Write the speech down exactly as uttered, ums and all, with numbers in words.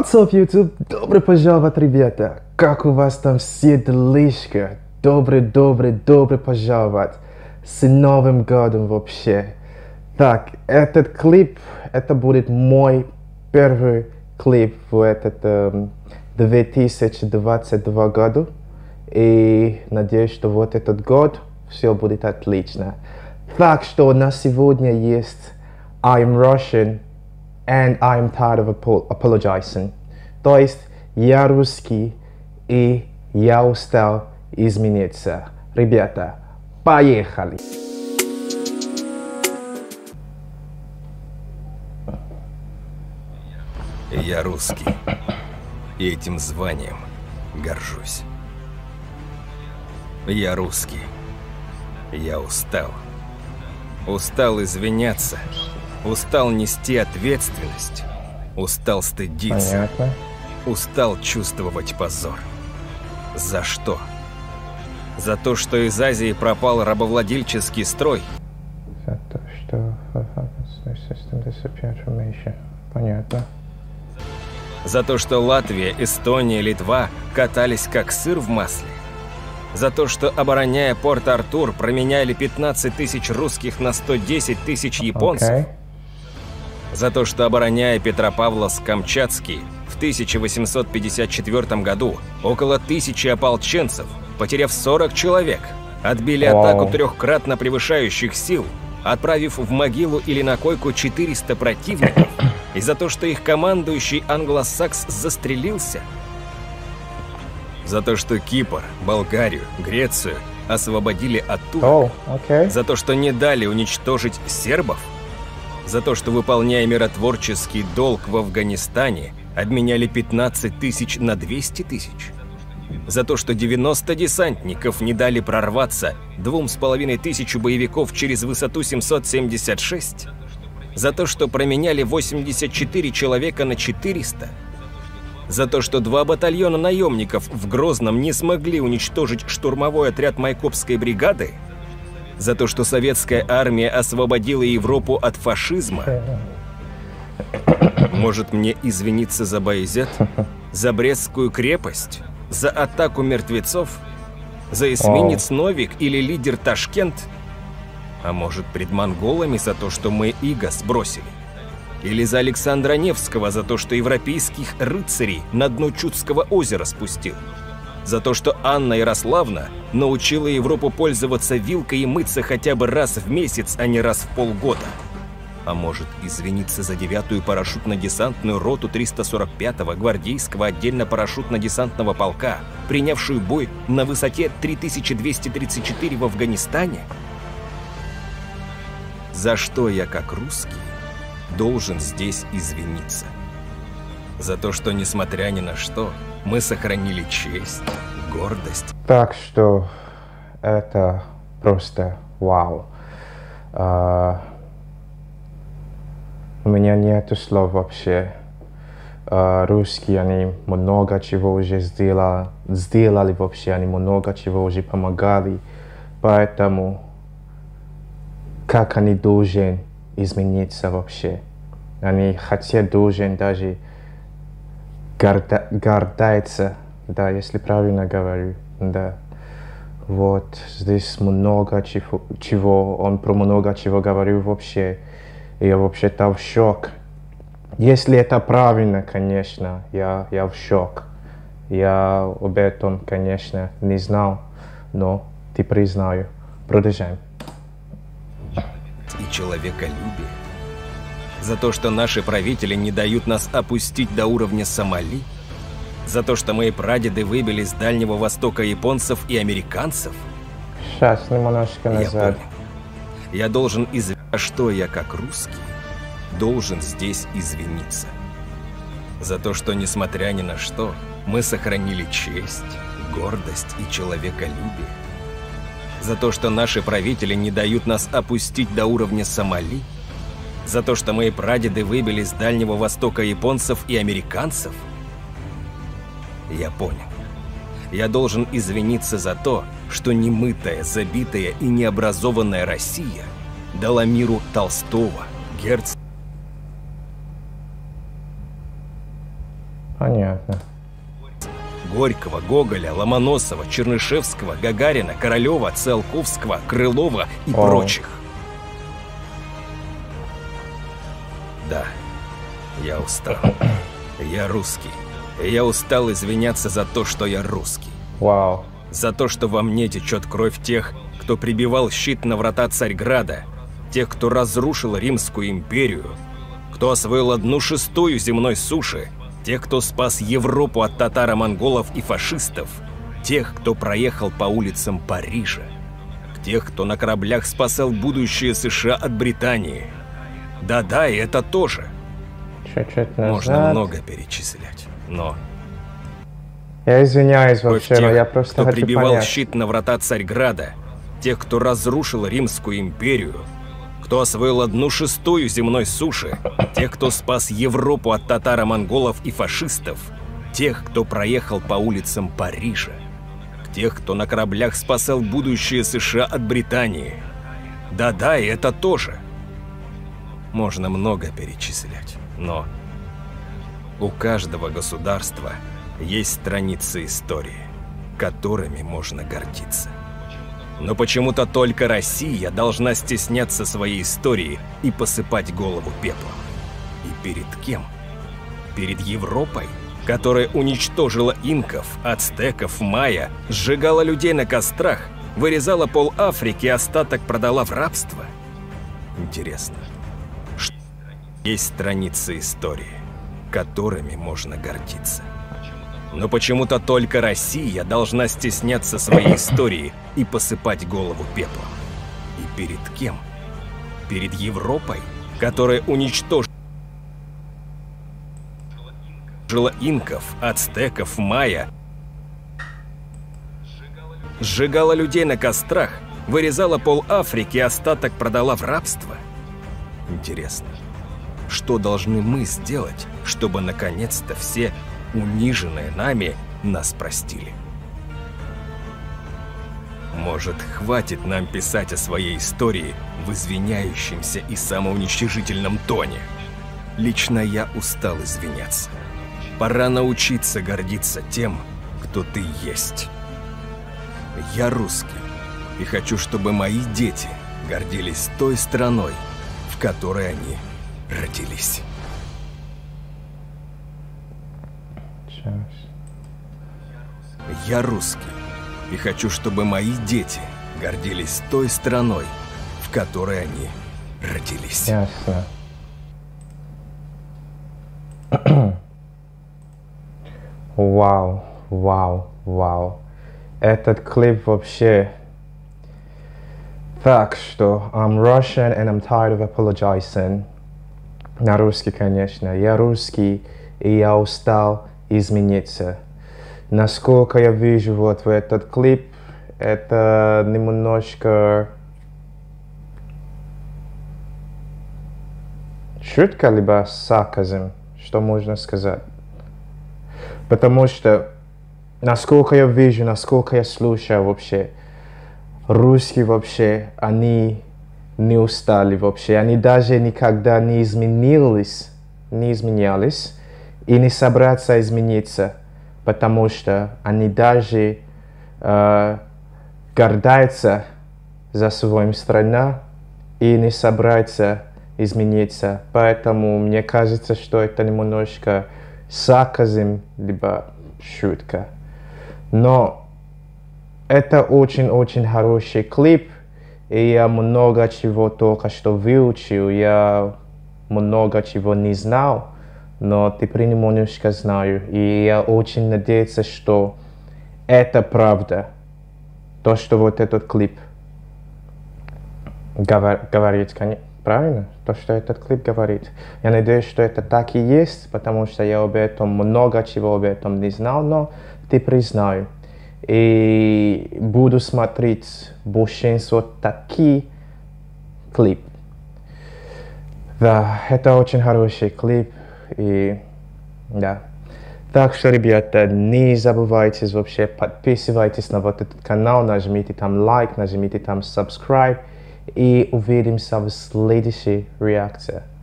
What's up, YouTube? Добро пожаловать, ребята! Как у вас там все делишки? Добро, добро, добро пожаловать! С Новым годом вообще! Так, этот клип, это будет мой первый клип в этот эм, две тысячи двадцать два году. И надеюсь, что вот этот год все будет отлично. Так что на сегодня есть I'm Russian and I'm tired of apologizing. То есть я русский и я устал измениться. Ребята, поехали! Я русский, и этим званием горжусь. Я русский, я устал. Устал извиняться, устал нести ответственность, устал стыдиться, Понятно. устал чувствовать позор. За что? За то, что из Азии пропал рабовладельческий строй? За то, что... Понятно. За то, что Латвия, Эстония, Литва катались как сыр в масле? За то, что, обороняя Порт-Артур, променяли пятнадцать тысяч русских на сто десять тысяч японцев? Okay. За то, что, обороняя Петропавловск-Камчатский, в тысяча восемьсот пятьдесят четвёртом году около тысячи ополченцев, потеряв сорок человек, отбили Wow. атаку трехкратно превышающих сил, отправив в могилу или на койку четыреста противников, и за то, что их командующий англосакс застрелился? За то, что Кипр, Болгарию, Грецию освободили от турок? Oh, okay. За то, что не дали уничтожить сербов? За то, что, выполняя миротворческий долг в Афганистане, обменяли пятнадцать тысяч на двести тысяч? За то, что девяносто десантников не дали прорваться двум с половиной тысячу боевиков через высоту семьсот семьдесят шесть? За то, что променяли восемьдесят четыре человека на четыреста? За то, что два батальона наемников в Грозном не смогли уничтожить штурмовой отряд Майкопской бригады? За то, что советская армия освободила Европу от фашизма? Может, мне извиниться за Баязет? За Брестскую крепость? За атаку мертвецов? За эсминец Новик или лидер Ташкент? А может, пред монголами за то, что мы иго сбросили? Или за Александра Невского за то, что европейских рыцарей на дно Чудского озера спустил? За то, что Анна Ярославна научила Европу пользоваться вилкой и мыться хотя бы раз в месяц, а не раз в полгода? А может, извиниться за девятую парашютно-десантную роту триста сорок пятого гвардейского отдельно-парашютно-десантного полка, принявшую бой на высоте три тысячи двести тридцать четыре в Афганистане? За что я, как русский, должен здесь извиниться? За то, что, несмотря ни на что, мы сохранили честь, гордость. Так что это просто вау. А, у меня нету слов вообще. А, русские, они много чего уже сделали, сделали вообще, они много чего уже помогали. Поэтому как они должны измениться вообще? Они хотят должен даже горда, гордиться, да, если правильно говорю, да. Вот, здесь много чего, чего, он про много чего говорил вообще. И я вообще-то в шок. Если это правильно, конечно, я, я в шок. Я об этом, конечно, не знал, но ты признаю. Продолжаем. И человеколюбие. За то, что наши правители не дают нас опустить до уровня Сомали? За то, что мои прадеды выбили с Дальнего Востока японцев и американцев? Сейчас немножко назад. Я понял. Я должен извиниться, а что я, как русский, должен здесь извиниться. За то, что, несмотря ни на что, мы сохранили честь, гордость и человеколюбие. За то, что наши правители не дают нас опустить до уровня Сомали? За то, что мои прадеды выбили с Дальнего Востока японцев и американцев? Я понял. Я должен извиниться за то, что немытая, забитая и необразованная Россия дала миру Толстого, Герцена. Понятно. Горького, Гоголя, Ломоносова, Чернышевского, Гагарина, Королева, Циолковского, Крылова и О. прочих. Да, я устал. Я русский. И я устал извиняться за то, что я русский. Вау. За то, что во мне течет кровь тех, кто прибивал щит на врата Царьграда, тех, кто разрушил Римскую империю, кто освоил одну шестую земной суши, тех, кто спас Европу от татаро-монголов и фашистов, тех, кто проехал по улицам Парижа, тех, кто на кораблях спасал будущее США от Британии. Да-да, и это тоже. Чуть-чуть назад. Можно много перечислять, но... Я извиняюсь вообще, тех, но я просто кто хочу прибивал понять. щит на врата Царьграда, тех, кто разрушил Римскую империю, кто освоил одну шестую земной суши, тех, кто спас Европу от татаро-монголов и фашистов, тех, кто проехал по улицам Парижа, тех, кто на кораблях спасал будущее США от Британии. Да-да, и это тоже. Можно много перечислять, но у каждого государства есть страницы истории, которыми можно гордиться. Но почему-то только Россия должна стесняться своей истории и посыпать голову пеплом. И перед кем? Перед Европой, которая уничтожила инков, ацтеков, майя, сжигала людей на кострах, вырезала пол Африки, остаток продала в рабство? Интересно, что есть страницы истории, которыми можно гордиться. Но почему-то только Россия должна стесняться своей истории и посыпать голову пеплом. И перед кем? Перед Европой, которая уничтожила инков, ацтеков, майя, сжигала людей на кострах, вырезала пол Африки, остаток продала в рабство? Интересно, что должны мы сделать, чтобы наконец-то все униженные нами нас простили? Может, хватит нам писать о своей истории в извиняющемся и самоуничижительном тоне? Лично я устал извиняться. Пора научиться гордиться тем, кто ты есть. Я русский, и хочу, чтобы мои дети гордились той страной, в которой они родились. Я русский, и хочу, чтобы мои дети гордились той страной, в которой они родились. Ясно. Вау, вау, вау. Этот клип вообще... Так что, I'm Russian and I'm tired of apologizing. На русский, конечно. Я русский, и я устал измениться. Насколько я вижу вот в этот клип, это немножко шутка, либо сарказм, что можно сказать. Потому что, насколько я вижу, насколько я слушаю вообще, русские вообще, они не устали вообще, они даже никогда не изменились, не изменялись и не собираются измениться. Потому что они даже э, гордятся за свою страну и не собираются измениться. Поэтому мне кажется, что это немножко сарказм, либо шутка. Но это очень-очень хороший клип, и я много чего только что выучил, я много чего не знал. Но теперь немножко знаю, и я очень надеюсь, что это правда. То, что вот этот клип говор говорит, правильно? То, что этот клип говорит. Я надеюсь, что это так и есть, потому что я об этом много чего об этом не знал, но теперь знаю. И буду смотреть большинство таких клипов. Да, это очень хороший клип. И да. Так что, ребята, не забывайте вообще, подписывайтесь на вот этот канал, нажмите там лайк, нажмите там subscribe, и увидимся в следующей реакции.